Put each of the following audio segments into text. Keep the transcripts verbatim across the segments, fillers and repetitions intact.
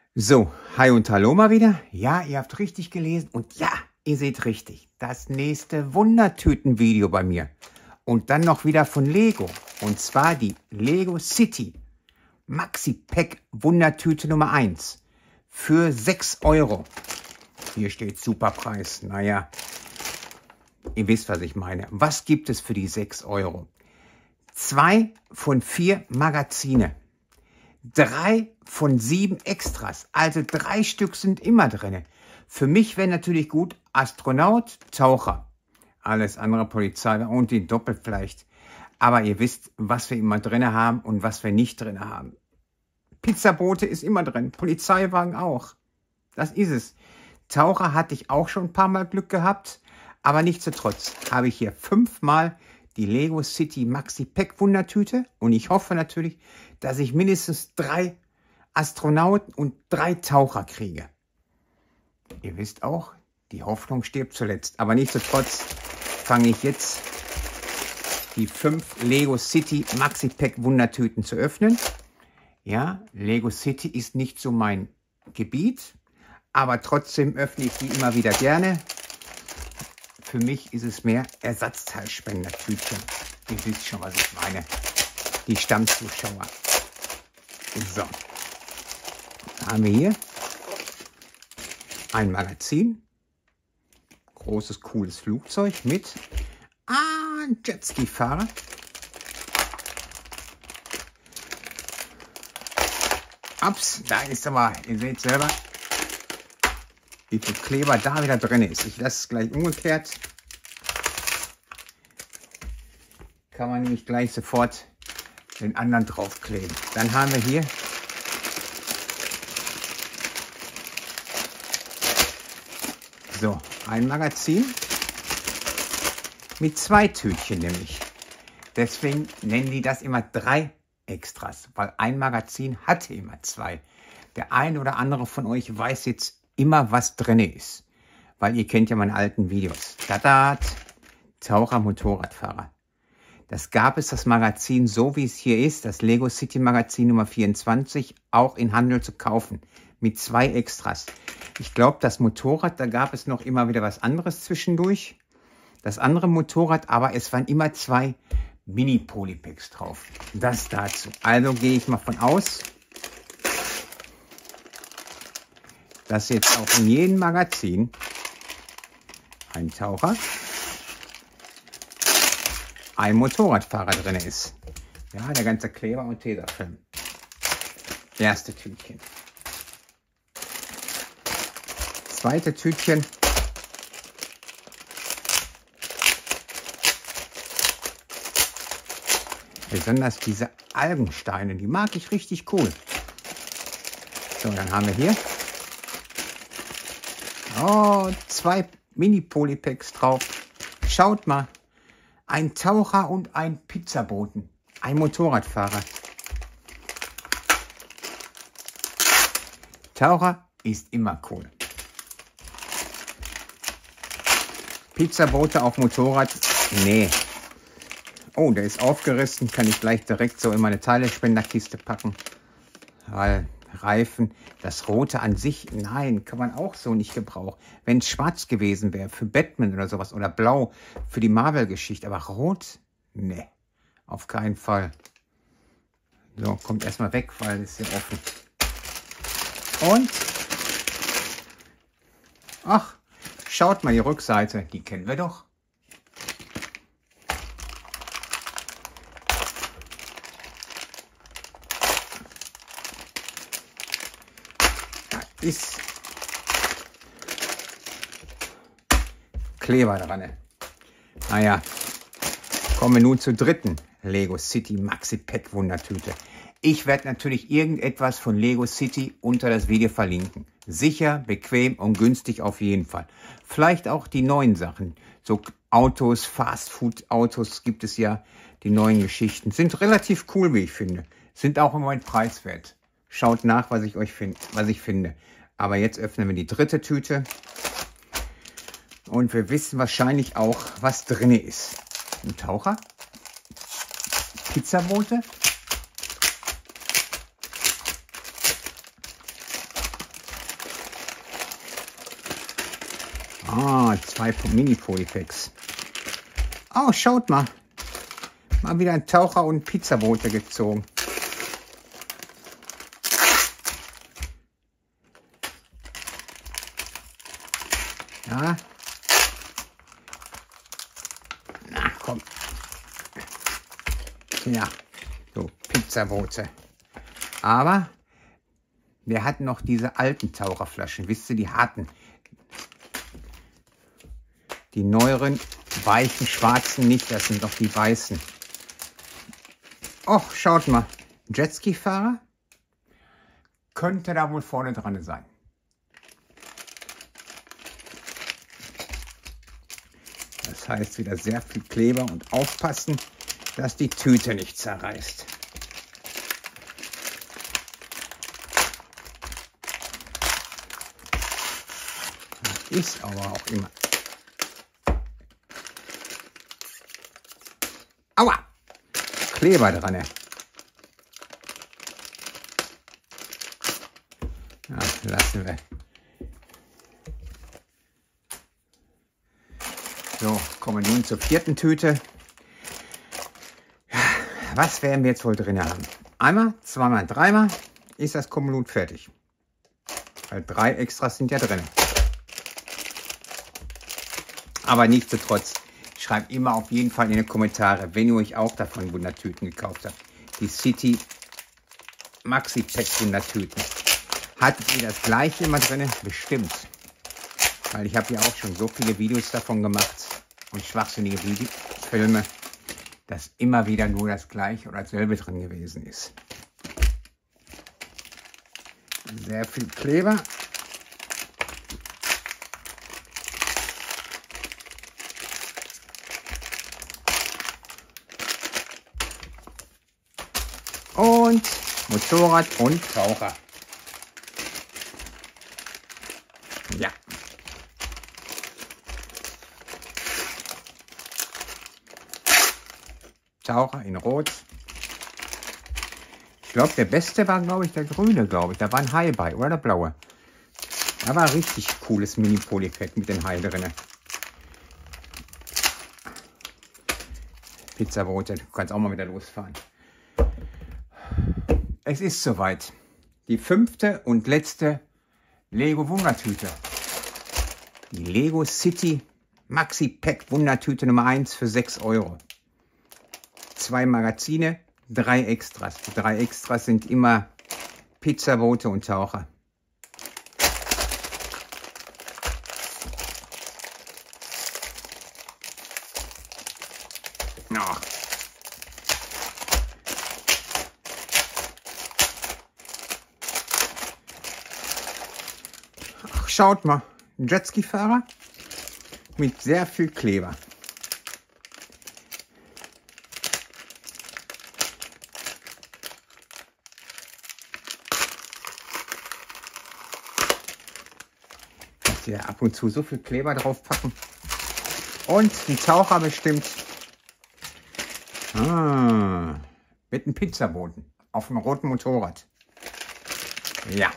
So, hi und hallo mal wieder. Ja, ihr habt richtig gelesen und ja, ihr seht richtig. Das nächste Wundertüten-Video bei mir. Und dann noch wieder von Lego. Und zwar die Lego City Maxi Pack Wundertüte Nummer eins für sechs Euro. Hier steht Superpreis. Naja, ihr wisst, was ich meine. Was gibt es für die sechs Euro? Zwei von vier Magazine. Drei von sieben Extras, also drei Stück sind immer drin. Für mich wäre natürlich gut Astronaut, Taucher, alles andere Polizei und die Doppel vielleicht. Aber ihr wisst, was wir immer drin haben und was wir nicht drin haben. Pizzaboote ist immer drin, Polizeiwagen auch. Das ist es. Taucher hatte ich auch schon ein paar Mal Glück gehabt, aber nichtsdestotrotz habe ich hier fünfmal die Lego City Maxi Pack Wundertüte und ich hoffe natürlich, dass ich mindestens drei Astronauten und drei Taucher kriege. Ihr wisst auch, die Hoffnung stirbt zuletzt, aber nichtsdestotrotz fange ich jetzt die fünf Lego City Maxi Pack Wundertüten zu öffnen. Ja, Lego City ist nicht so mein Gebiet, aber trotzdem öffne ich die immer wieder gerne. Für mich ist es mehr Ersatzteilspendertütchen. Ihr wisst schon, was ich meine. Die Stammzuschauer. So. Da haben wir hier ein Magazin. Großes, cooles Flugzeug mit ah, Jetski-Fahrer. Ups, da ist aber, ihr seht selber, wie viel Kleber da wieder drin ist. Ich lasse es gleich umgekehrt. Kann man nämlich gleich sofort den anderen draufkleben. Dann haben wir hier so ein Magazin mit zwei Tütchen nämlich. Deswegen nennen die das immer drei Extras, weil ein Magazin hatte immer zwei. Der eine oder andere von euch weiß jetzt immer, was drin ist, weil ihr kennt ja meine alten Videos. Tada, Taucher, Motorradfahrer. Das gab es, das Magazin, so wie es hier ist, das Lego City Magazin Nummer vierundzwanzig, auch in Handel zu kaufen, mit zwei Extras. Ich glaube, das Motorrad, da gab es noch immer wieder was anderes zwischendurch. Das andere Motorrad, aber es waren immer zwei Mini-Polypacks drauf. Das dazu. Also gehe ich mal von aus, dass jetzt auch in jedem Magazin ein Taucher, ein Motorradfahrer drin ist. Ja, der ganze Kleber und Tesafilm. Erste Tütchen. Zweite Tütchen. Besonders diese Algensteine, die mag ich richtig cool. So, dann haben wir hier oh, zwei Mini-Polypacks drauf. Schaut mal. Ein Taucher und ein Pizzaboten. Ein Motorradfahrer. Taucher ist immer cool. Pizzaboote auf Motorrad? Nee. Oh, der ist aufgerissen. Kann ich gleich direkt so in meine Teilespenderkiste packen. Weil Reifen, das Rote an sich, nein, kann man auch so nicht gebrauchen. Wenn es schwarz gewesen wäre, für Batman oder sowas, oder blau für die Marvel-Geschichte, aber rot, ne, auf keinen Fall. So, kommt erstmal weg, weil es hier offen. Und, ach, schaut mal die Rückseite, die kennen wir doch. Ist Kleber dran. Naja, kommen wir nun zur dritten Lego City Maxi Pack Wundertüte. Ich werde natürlich irgendetwas von Lego City unter das Video verlinken. Sicher, bequem und günstig auf jeden Fall. Vielleicht auch die neuen Sachen. So Autos, Fast-Food-Autos gibt es ja. Die neuen Geschichten sind relativ cool, wie ich finde. Sind auch im Moment preiswert. Schaut nach, was ich euch find, was ich finde. Aber jetzt öffnen wir die dritte Tüte. Und wir wissen wahrscheinlich auch, was drin ist. Ein Taucher. Pizzaboote. Ah, zwei Mini-Polypacks. Oh, schaut mal. Mal wieder ein Taucher und Pizzabrote gezogen. Ja. Na, komm. Ja, so Pizzabrote. Aber wir hatten noch diese alten Taucherflaschen. Wisst ihr, die harten. Die neueren, weichen, schwarzen nicht. Das sind doch die weißen. Oh, schaut mal. Jetski-Fahrer könnte da wohl vorne dran sein. Das heißt wieder sehr viel Kleber und aufpassen, dass die Tüte nicht zerreißt. Das ist aber auch immer. Aua! Kleber dran. Ja, lassen wir. So, kommen wir nun zur vierten Tüte. Was werden wir jetzt wohl drin haben? Einmal, zweimal, dreimal ist das Kommelut fertig. Weil drei Extras sind ja drin. Aber nichtsdestotrotz, schreibt immer auf jeden Fall in die Kommentare, wenn ihr euch auch davon Wundertüten gekauft habt. Die City Maxi Pack Wundertüten. Hattet ihr das gleiche immer drin? Bestimmt. Weil ich habe ja auch schon so viele Videos davon gemacht und schwachsinnige Video Filme, dass immer wieder nur das gleiche oder dasselbe drin gewesen ist. Sehr viel Kleber. Und Motorrad und Taucher. Ja. Taucher in Rot. Ich glaube, der beste war, glaube ich, der grüne, glaube ich. Da war ein Hai bei, oder der blaue. Da war ein richtig cooles Mini-Polypack mit den Hai drin. Pizzabrote, du kannst auch mal wieder losfahren. Es ist soweit. Die fünfte und letzte Lego Wundertüte. Die Lego City Maxi Pack Wundertüte Nummer eins für sechs Euro. Zwei Magazine, drei Extras. Die drei Extras sind immer Pizzabrote und Taucher. Oh. Ach, schaut mal, ein Jetski-Fahrer mit sehr viel Kleber. Hier ab und zu so viel Kleber drauf packen. Und ein Taucher bestimmt. Ah, mit einem Pizzaboten auf einem roten Motorrad. Ja.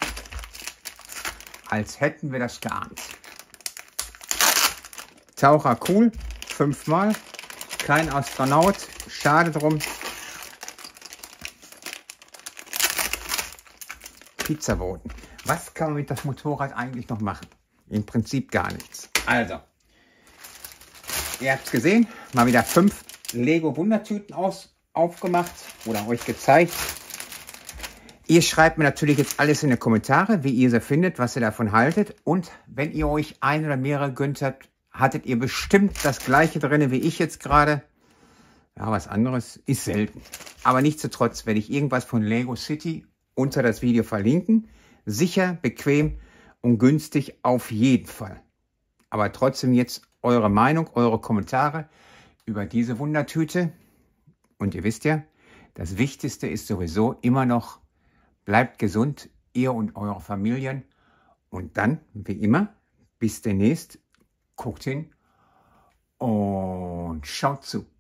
Als hätten wir das geahnt. Taucher cool. Fünfmal. Kein Astronaut. Schade drum. Pizzaboten. Was kann man mit das Motorrad eigentlich noch machen? Im Prinzip gar nichts. Also, ihr habt es gesehen, mal wieder fünf Lego Wundertüten aus, aufgemacht oder euch gezeigt. Ihr schreibt mir natürlich jetzt alles in die Kommentare, wie ihr sie findet, was ihr davon haltet. Und wenn ihr euch ein oder mehrere gönnt habt, hattet ihr bestimmt das gleiche drin wie ich jetzt gerade. Ja, was anderes ist selten. Aber nichtsdestotrotz werde ich irgendwas von Lego City unter das Video verlinken. Sicher, bequem und günstig auf jeden Fall. Aber trotzdem jetzt eure Meinung, eure Kommentare über diese Wundertüte. Und ihr wisst ja, das Wichtigste ist sowieso immer noch, bleibt gesund, ihr und eure Familien. Und dann, wie immer, bis demnächst, guckt hin und schaut zu.